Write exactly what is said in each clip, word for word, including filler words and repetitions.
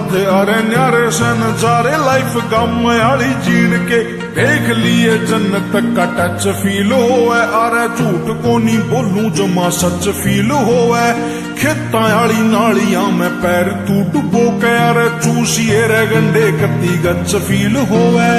थे अरे न्यारे से नजारे लाइफ गम आली जीण के देख लिए जन्नत का टच फील होवे। अरे झूठ को नहीं बोलूं जमा सच फील होवे। खेता आली नालियां में पैर तू डुबो के अरे चूसिए रे गंडे कती गच फील होवे।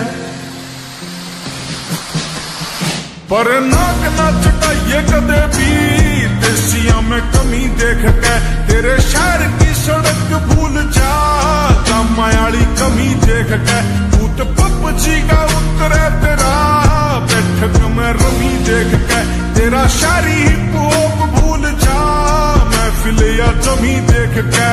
पर नाक ना चटाइए कदे भी देसिया में कमी देख के तेरे शहर की सड़क भूल जा। कामायाली कमी देख के भूत पपची का उतरे तेरा बैठक में रमी देख के तेरा शारी हिप होप भूल जा। महफिल या जमी देख के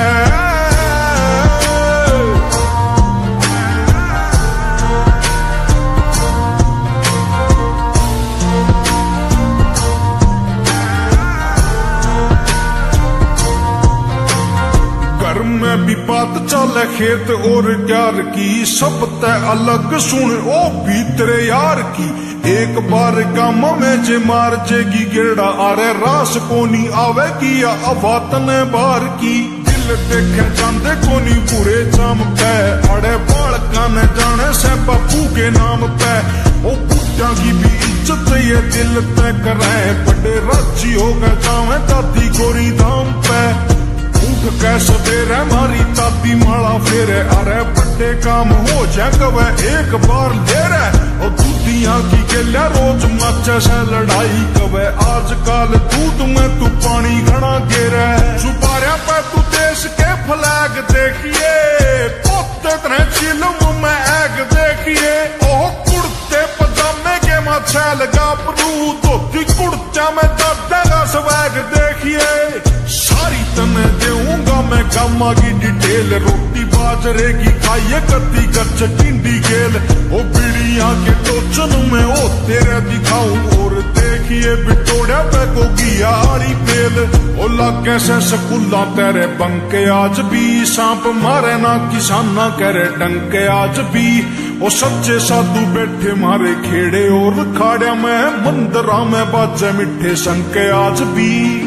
में भी बात चले खेत और प्यार की सब तय अलग सुन ओ भीतरे यार की। एक बार काम में जे मार जेगी गेड़ा अरे रास कोनी आवेगी या अवातन बार की। दिल देखे जाते कोनी बुरे जाम पे अड़े बाल कान जाने से बापू के नाम पे। ओ बुढ़ा की भी इज्जत ये दिल तय करे बड़े राजी हो गए जावे दादी गोरी दाम पे। उठ कैसे तेरे मारी ताती माला फेरे अरे बड़े काम हो जाए कवे एक बार ले रहे। और दूधिया की गेल्या रोज माचे से लड़ाई कवे आजकल दूध में तू पानी घना गेरे। सुपारिया पे तू देश के फ्लैग देखिए पोते तरह चिलम में एग देखिए। ओह कुर्ते पजामे के मछैल गापरू धोती कुर्चा में दादा स्वैग देखिए। सारी तने देऊंगा मैं गामा की डिटेल रोटी बाजरे की खाइए कत्ती गच टिंडी गेल। ओ बिड़िया के टोचन में ओ तेरे दिखाऊं और देखिए बिटोड़िया पे को गियाड़ी पेल। ओ लागे से स्कूला तेरे बंके आज भी सांप मारे ना किसाना करे डंके आज भी। ओ सच्चे साधु बैठे मारे खेड़े और खाड़िया में मंदिरा में बाजे मिठे संके आज भी।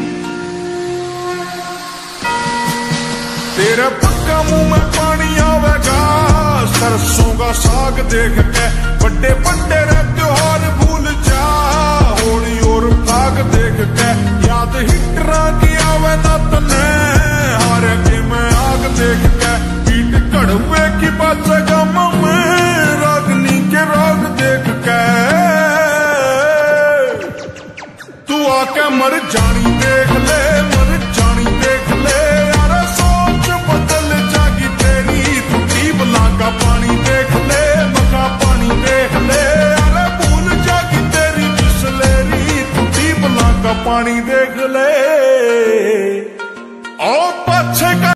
तेरे पक्का मुंह में पानी आवेगा सरसों का साग देख के बड़े बड़े रे त्योहार भूल जा। होली और फाग देख के याद हिटरा की आवे ना तने हारे के मैं आग देख के पीट कड़वे की बाजेगा में रागनी के राग देख के। तू आके मर जानी देख ले मर जानी देख ले का पानी देख ले मका पानी देख ले। अरे भूल जागी तेरी बिसलेरी टूटी बला का पानी देख ले। और पछे का